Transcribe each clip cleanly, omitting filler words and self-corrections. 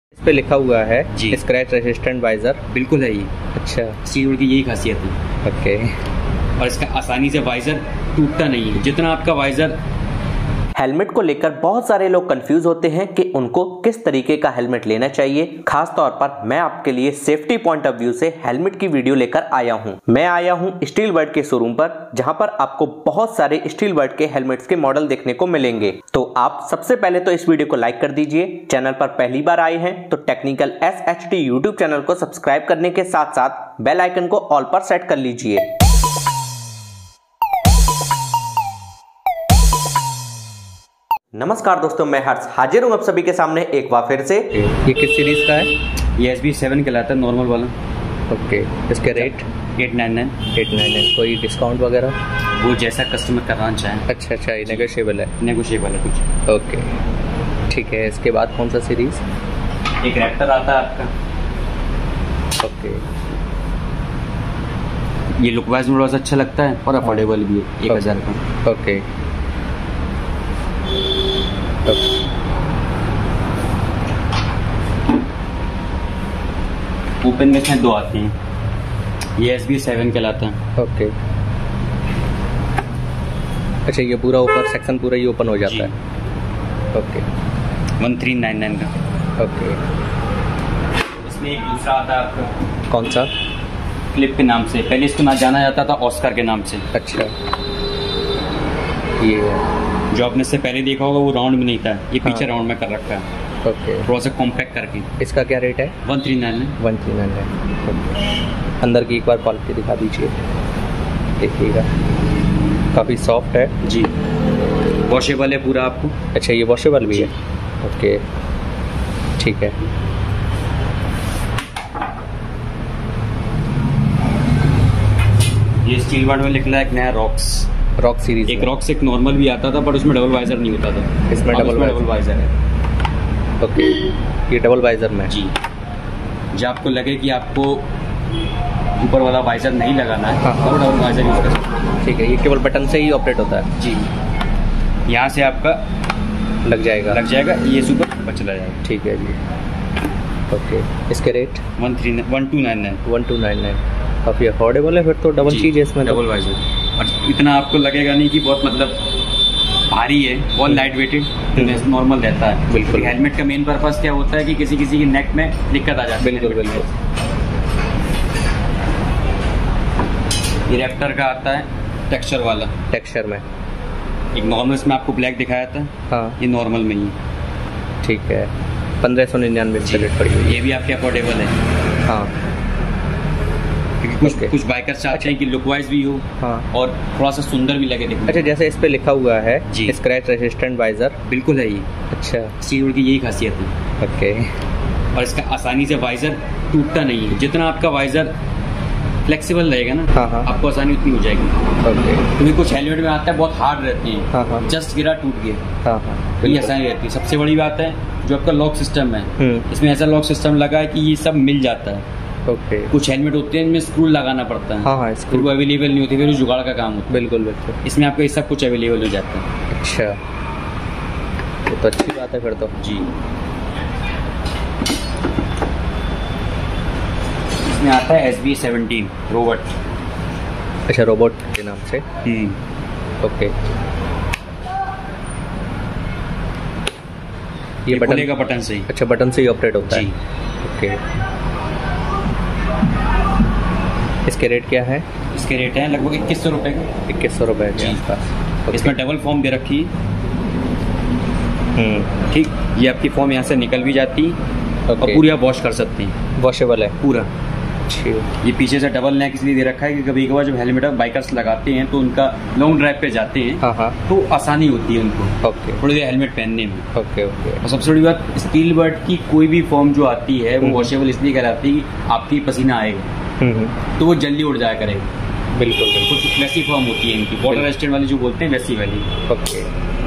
इस पे लिखा हुआ है जी स्क्रैच रेजिस्टेंट वाइजर। बिल्कुल है ये। अच्छा, स्टील की यही खासियत है। ओके। और इसका आसानी से वाइजर टूटता नहीं है। जितना आपका वाइजर हेलमेट को लेकर बहुत सारे लोग कंफ्यूज होते हैं कि उनको किस तरीके का हेलमेट लेना चाहिए। खास तौर पर मैं आपके लिए सेफ्टी पॉइंट ऑफ व्यू से हेलमेट की वीडियो लेकर आया हूं। मैं आया हूं स्टील बर्ड के शोरूम पर, जहां पर आपको बहुत सारे स्टील बर्ड के हेलमेट्स के मॉडल देखने को मिलेंगे। तो आप सबसे पहले तो इस वीडियो को लाइक कर दीजिए। चैनल पर पहली बार आए हैं तो टेक्निकल SHD यूट्यूब चैनल को सब्सक्राइब करने के साथ साथ बेल आइकन को ऑल पर सेट कर लीजिए। नमस्कार दोस्तों, मैं हर्ष हाजिर हूँ आप सभी के सामने एक बार फिर से। ये किस सीरीज का है? ये SB7 कहलाता है, नॉर्मल वाला। ओके, इसके रेट 899। कोई डिस्काउंट वगैरह? वो जैसा कस्टमर कराना चाहे। अच्छा, ये नेगोशिएबल है। नेगोशिएबल है कुछ। ओके, ठीक है। इसके बाद कौन सा सीरीज? एक रैप्टर आता है आपका। ओके, ये लुक वाइज थोड़ा सा अच्छा लगता है और अफोर्डेबल भी है, 1000 का। ओके। ओपन में इसमें दो आती हैं। ये SB7 कहलाता है। ओके, अच्छा, ये पूरा ऊपर सेक्शन पूरा ही ओपन हो जाता है। ओके, 1399 का। ओके। इसमें एक दूसरा आता है आपका, कौन सा? क्लिप के नाम से। पहले इसको ना जाना जाता था ऑस्कर के नाम से। अच्छा, ये जो आपने इससे पहले देखा होगा वो राउंड में नहीं था, ये पीछे हाँ। राउंड में कर रखा है, ओके। थोड़ा सा कॉम्पैक्ट करके। इसका क्या रेट है? 1399। 1399। ओके। अंदर की एक बार क्वालिटी दिखा दीजिए, देखिएगा। काफ़ी सॉफ्ट है जी, वॉशेबल है पूरा आपको। अच्छा, ये वॉशेबल भी है। ओके, ठीक है। ये स्टील वर्ड में लिखना है एक नया रॉक सीरीज। एक रॉक्स एक नॉर्मल भी आता था, पर उसमें डबल वाइजर नहीं होता था। इसमें डबल वाइजर है। ओके, ये डबल वाइजर में। जी, जब आपको लगे कि आपको ऊपर वाला वाइजर नहीं लगाना है, हाँ। तो डबल वाइजर यूज कर सकते हैं। ठीक है, ये केवल बटन से ही ऑपरेट होता है। जी, यहाँ से आपका लग जाएगा, ये सुपर चला जाएगा। ठीक है जी। ओके, इसके रेट 1299। 1299। काफ़ी अफोर्डेबल है फिर तो। डबल चीज़ है इसमें, डबल वाइजर। और इतना आपको लगेगा नहीं कि बहुत मतलब भारी है, बहुत लाइट वेटेड नॉर्मल रहता है। बिल्कुल। हेलमेट का मेन पर्पस क्या होता है कि किसी की नेक में दिक्कत आ जाती है। बिल्कुल। ये रैप्टर का आता है टेक्सचर वाला। टेक्सचर में एक नॉर्मल इसमें आपको ब्लैक दिखाया था, हाँ, ये नॉर्मल में ही। ठीक है। 1599 की रेट पड़ी हुई है। ये भी आपके अफोर्डेबल है। हाँ, क्योंकि कुछ बाइकर चाहते हैं कि लुक वाइज भी हो, हाँ, और थोड़ा सा सुंदर भी लगे देखने में। अच्छा, जैसे इस पे लिखा हुआ है जी स्क्रैच रेजिस्टेंट वाइजर। बिल्कुल है ये। अच्छा, स्टील की यही खासियत है। ओके। और इसका आसानी से वाइजर टूटता नहीं है। जितना आपका वाइजर फ्लेक्सिबल रहेगा ना, हाँ। आपको आसानी उतनी हो जाएगी। ओके। क्योंकि कुछ हेलमेट में आता है बहुत हार्ड रहती है, हाँ। जस्ट गिरा टूट गया, हाँ, ये बिल्कुल। आसानी रहती है। सबसे बड़ी बात है जो आपका लॉक सिस्टम है, हम्म। इसमें ऐसा लॉक सिस्टम लगा है कि ये सब मिल जाता है। ओके। कुछ हेलमेट होते हैं इनमें स्क्रू लगाना पड़ता है, हाँ, फिर वो अवेलेबल नहीं होती, फिर वो जुगाड़ का काम होता है। बिल्कुल। इसमें आपका ये सब कुछ अवेलेबल हो जाता है। अच्छा, ये तो अच्छी बात है फिर तो। जी, इसमें आता है SB17 रोबोट। अच्छा, रोबोट के नाम से। ओके, ये बटन का बटन से ही। अच्छा, बटन से ही ऑपरेट होता है। जी। ओके, इसके रेट क्या है? इसके रेट है लगभग 2100 रुपये का। 2100 रुपये के जी। आसपास। इसमें डबल फॉर्म दे रखी है। ठीक, ये आपकी फॉर्म यहाँ से निकल भी जाती है और पूरी आप वॉश कर सकते हैं। वॉशेबल है पूरा। अच्छी। ये पीछे से डबल नेक इसलिए दे रखा है कि कभी कभार जब हेलमेट बाइकर्स लगाते हैं तो उनका लॉन्ग ड्राइव पे जाते हैं, हाँ, तो आसानी होती है उनको ओके, थोड़ी देर हेलमेट पहनने में। ओके। और सबसे बड़ी बात, स्टील बर्ड की कोई भी फॉर्म जो आती है वो वॉशेबल इसलिए कहलाती है कि आपकी पसीना आएगा तो वो जल्दी उड़ जाया करेगा। बिल्कुल। कुछ वैसी फॉर्म होती है इनकी, वाटर रेजिस्टेंट वाली जो बोलते हैं वैसी वाली। ओके,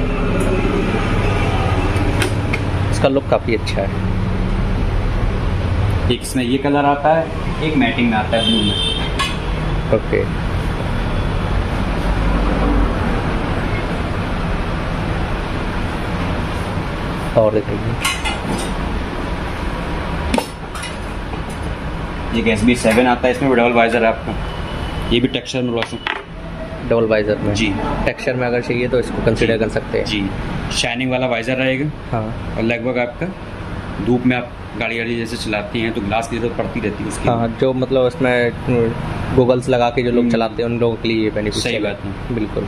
इसका लुक काफ़ी अच्छा है। एक इसमें ये कलर आता है, एक मैटिंग में आता है ब्लू में। ओके, और देखिए ये SB7 आता है, इसमें भी डबल वाइजर है आपका। ये भी टेक्सचर में थोड़ा सा डबल वाइजर में जी, टेक्सचर में अगर चाहिए तो इसको कंसीडर कर सकते हैं जी। शाइनिंग वाला वाइजर रहेगा। हाँ, और लगभग आपका धूप में आप गाड़ी जैसे चलाती हैं तो ग्लास की जरूरत पड़ती रहती है उसकी। हाँ, जो मतलब उसमें गूगल्स लगा के जो लोग चलाते हैं उन लोगों के लिए ये बेनिफिशियल। सही बात है, बिल्कुल।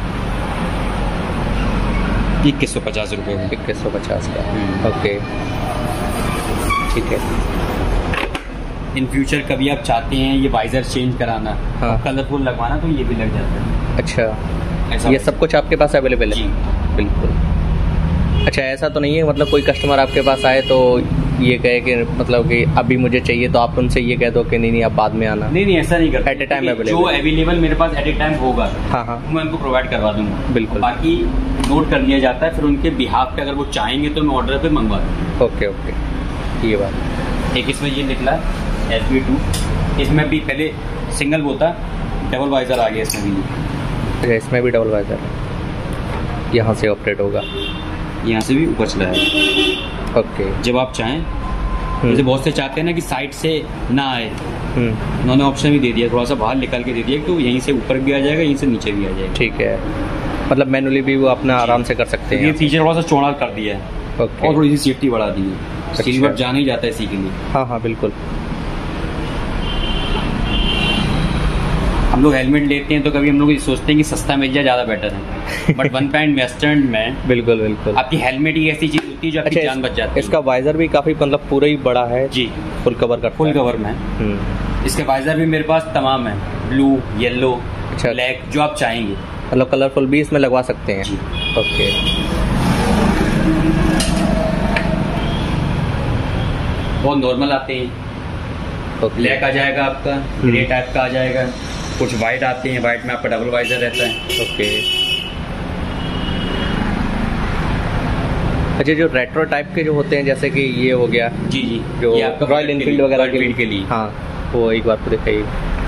2150 रुपये में। 2150 का, ओके, ठीक है। इन फ्यूचर कभी आप चाहते हैं ये वाइजर चेंज कराना, हाँ। कलरफुल लगवाना, तो ये भी लग जाता है। अच्छा, ऐसा ये सब कुछ आपके पास अवेलेबल है? जी बिल्कुल। अच्छा, ऐसा तो नहीं है मतलब कोई कस्टमर आपके पास आए तो ये कहे कि मतलब कि अभी मुझे चाहिए तो आप उनसे ये कह दो कि नहीं आप बाद में आना? नहीं, ऐसा नहीं करते। एट ए टाइम अवेलेबल, जो अवेलेबल मेरे पास एट ए टाइम होगा, हाँ हाँ, मैं उनको प्रोवाइड करवा दूंगा। बिल्कुल। बाकी नोट कर लिया जाता है, फिर उनके बिहाफ पे अगर वो चाहेंगे तो मैं ऑर्डर पे मंगवा दूंगा। ओके ओके, ये बात। एक इसमें ये निकला SB2, इसमें भी पहले सिंगल वो था, डबल वाइजर आ गया इसमें भी। अच्छा, इसमें भी डबल वाइजर है, यहाँ से ऑपरेट होगा, यहाँ से भी ऊपर चला है। ओके। जब आप चाहें, जैसे बहुत से चाहते हैं ना कि साइड से ना आए, उन्होंने ऑप्शन भी दे दिया, थोड़ा सा बाहर निकाल के दे दिया तो यहीं से ऊपर भी आ जाएगा, यहीं से नीचे भी आ जाएगा। ठीक है, मतलब मैनुअली भी वो अपना आराम से कर सकते हैं। ये फीचर थोड़ा सा चौड़ा कर दिया है, ओके, और थोड़ी सी सेफ्टी बढ़ा दी है। सिल्वर जाना ही जाता है इसी के लिए। हाँ हाँ बिल्कुल। हम लोग हेलमेट लेते हैं तो कभी हम लोग ये सोचते हैं कि सस्ता मिल जाए, ज़्यादा बेटर है, बट 1 पॉइंट इन्वेस्टमेंट में बिल्कुल बिल्कुल। आपकी हेलमेट ही ऐसी चीज होती है जो आपकी जान बच जाती है। इसका वाइजर भी काफी मतलब पूरा ही बड़ा है जी, फुल कवर करता फुल है। कवर में। इसके वाइजर भी मेरे पास तमाम है, ब्लू, येलो, अच्छा, ब्लैक, जो आप चाहेंगे। मतलब कलरफुल भी इसमें लगवा सकते हैं। जी। ओके, बहुत नॉर्मल आते हैं, ओके, ब्लैक आ जाएगा आपका, ग्रे टाइप का आ जाएगा, कुछ वाइट आते हैं, वाइट में आपका डबल वाइजर रहता है। ओके। अच्छा, जो रेट्रो टाइप के जो होते हैं जैसे कि ये हो गया, जी जी, जो ये आपका रॉयल एनफील्ड वगैरह के लिए, हाँ, वो एक बार तो दिखाइए।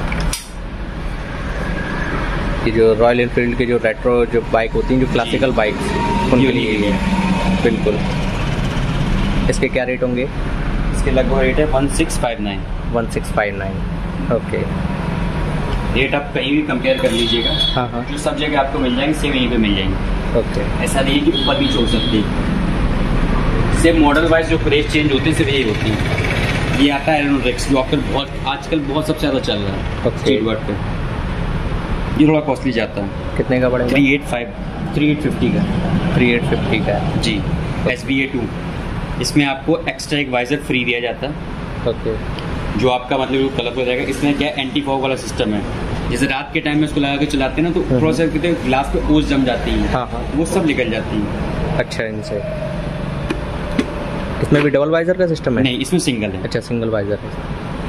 ये जो रॉयल एनफील्ड के जो रेट्रो जो बाइक होती हैं, जो क्लासिकल बाइक्स, उनके लिए ये है। बिल्कुल। इसके क्या रेट होंगे? इसके लगभग रेट है 1659। 1659, ओके। रेट आप कहीं भी कंपेयर कर लीजिएगा, हाँ हाँ, जो सब जगह आपको मिल जाएंगे सेम यहीं पे मिल जाएंगे। ओके। ऐसा नहीं है कि ऊपर भी छोड़ सकते, सेम मॉडल वाइज जो प्राइस चेंज होते हैं सिर्फ यही होती है। ये आता है एरोनॉटिक्स, जो आपका बहुत आजकल बहुत सबसे ज़्यादा चल रहा है ओके। स्ट्रीट वर्क पे। ये थोड़ा कॉस्टली जाता है, कितने का पड़ेगा? 3850 का। 3850 का है। जी। SBA2, इसमें आपको एक्स्ट्रा एक वाइजर फ्री दिया जाता है, ओके। जो आपका मतलब कलर हो जाएगा। इसमें क्या एंटी फॉग वाला सिस्टम है, जैसे रात के टाइम में उसको लगा के चलाते हैं ना तो थोड़ा सा कहते हैं ग्लास पे ओस जम जाती है, हाँ हाँ, वो सब निकल जाती है। अच्छा, इनसे इसमें भी डबल वाइजर का सिस्टम है? नहीं, इसमें सिंगल है। अच्छा, सिंगल वाइजर है।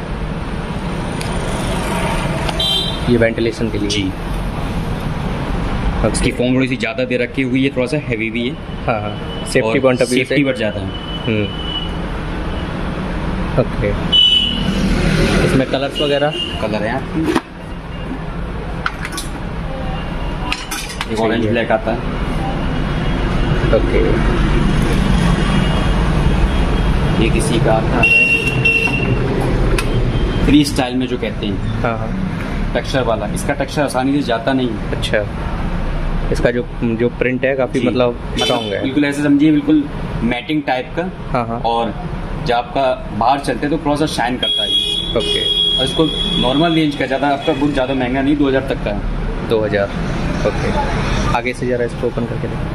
ये वेंटिलेशन के लिए? जी। इसकी फॉर्म थोड़ी सी ज़्यादा दे रखी हुई है, थोड़ा सा हैवी भी है। हाँ हाँ, सेफ्टी पॉइंट ऑफ व्यू से सेफ्टी बढ़ जाता है। ओके। इसमें कलर्स वगैरह? कलर है ऑरेंज ब्लैक आता है। ओके। ये किसी का आता है फ्री स्टाइल में जो कहते हैं, हाँ हाँ, टेक्सचर वाला। इसका टेक्सचर आसानी से जाता नहीं। अच्छा, इसका जो प्रिंट है काफ़ी मतलब स्ट्रॉन्ग है, बिल्कुल ऐसे समझिए, बिल्कुल मैटिंग टाइप का। हाँ हाँ, और जब आपका बाहर चलते हैं तो थोड़ा सा शाइन करता है। ओके। और इसको नॉर्मल रेंज का, ज़्यादा आपका बहुत ज़्यादा महंगा नहीं, 2000 तक का है। 2000, ओके। आगे से ज़रा इसको ओपन करके दें।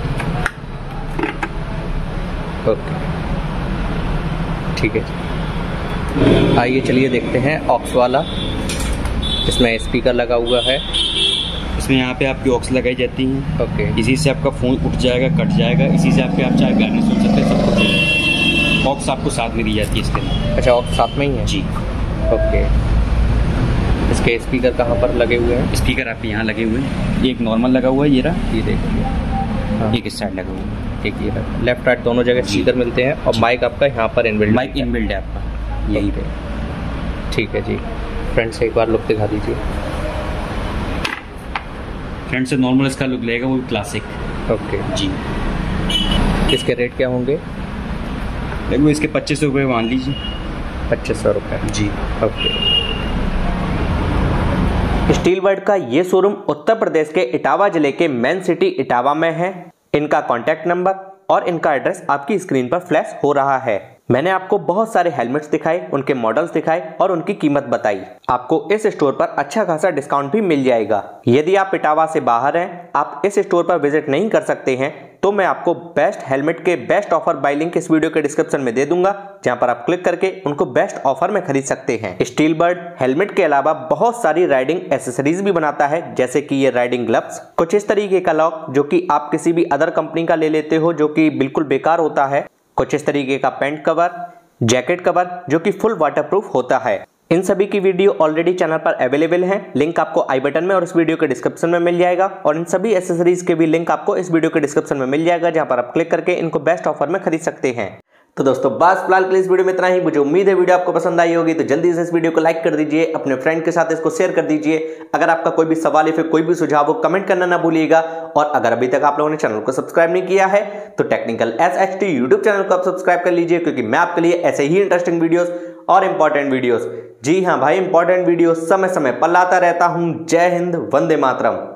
ओके, ठीक है। आइए चलिए देखते हैं ऑक्स वाला। इसमें स्पीकर लगा हुआ है। इसमें यहाँ पे आपकी ऑक्स लगाई जाती हैं। ओके। इसी से आपका फ़ोन उठ जाएगा, कट जाएगा। इसी से आपके आप चाहे गाने सुन सकते हैं, सब कुछ। ऑक्स आपको साथ में दी जाती है इसके अंदर। अच्छा, ऑक्स साथ में ही है? जी। ओके। इसके स्पीकर कहाँ पर लगे हुए हैं? स्पीकर आपके यहाँ लगे हुए हैं। एक नॉर्मल लगा हुआ है, ये रहा। ये देखिए, हाँ, एक इस साइड लगा हुआ है, एक ये लेफ्ट राइट दोनों जगह स्पीकर मिलते हैं। और माइक आपका यहाँ पर इनबिल्ट? माइक इनबिल्ट है आपका यहीं पे। ठीक है जी। फ्रंट से एक बार लुक दिखा दीजिए। फ्रंट से नॉर्मल इसका लुक लेगा, वो क्लासिक। ओके जी। इसके रेट क्या होंगे? देखो, इसके 2500 रुपये मान लीजिए। 2500 रुपये जी। ओके। स्टील वर्ल्ड का ये शोरूम उत्तर प्रदेश के इटावा जिले के मेन सिटी इटावा में है। इनका कॉन्टैक्ट नंबर और इनका एड्रेस आपकी स्क्रीन पर फ्लैश हो रहा है। मैंने आपको बहुत सारे हेलमेट्स दिखाए, उनके मॉडल्स दिखाए और उनकी कीमत बताई। आपको इस स्टोर पर अच्छा खासा डिस्काउंट भी मिल जाएगा। यदि आप इटावा से बाहर हैं, आप इस स्टोर पर विजिट नहीं कर सकते हैं, तो मैं आपको बेस्ट हेलमेट के बेस्ट ऑफर बाय लिंक इस वीडियो के डिस्क्रिप्शन में दे दूंगा, जहां पर आप क्लिक करके उनको बेस्ट ऑफर में खरीद सकते हैं। स्टील बर्ड हेलमेट के अलावा बहुत सारी राइडिंग एसेसरीज भी बनाता है, जैसे कि ये राइडिंग ग्लव्स, कुछ इस तरीके का लॉक जो कि आप किसी भी अदर कंपनी का ले लेते हो जो कि बिल्कुल बेकार होता है, कुछ इस तरीके का पेंट कवर, जैकेट कवर जो कि फुल वाटरप्रूफ होता है। इन सभी की वीडियो ऑलरेडी चैनल पर अवेलेबल है। लिंक आपको आई बटन में और इस वीडियो के डिस्क्रिप्शन में मिल जाएगा, और इन सभी एसेसरीज के भी लिंक आपको इस वीडियो के डिस्क्रिप्शन में मिल जाएगा, जहां पर आप क्लिक करके इनको बेस्ट ऑफर में खरीद सकते हैं। तो दोस्तों बस फिलहाल के लिए इस वीडियो में इतना ही। मुझे उम्मीद है वीडियो आपको पसंद आई होगी, तो जल्दी से इस वीडियो को लाइक कर दीजिए, अपने फ्रेंड के साथ इसको शेयर कर दीजिए। अगर आपका कोई भी सवाल या फिर कोई भी सुझाव हो, कमेंट करना ना भूलिएगा। और अगर अभी तक आप लोगों ने चैनल को सब्सक्राइब नहीं किया है, तो टेक्निकल SHT यूट्यूब चैनल को आप सब्सक्राइब कर लीजिए, क्योंकि मैं आपके लिए ऐसे ही इंटरेस्टिंग वीडियोस और इंपॉर्टेंट वीडियोस, जी हाँ भाई, इंपॉर्टेंट वीडियोस समय समय पर लाता रहता हूं। जय हिंद, वंदे मातरम।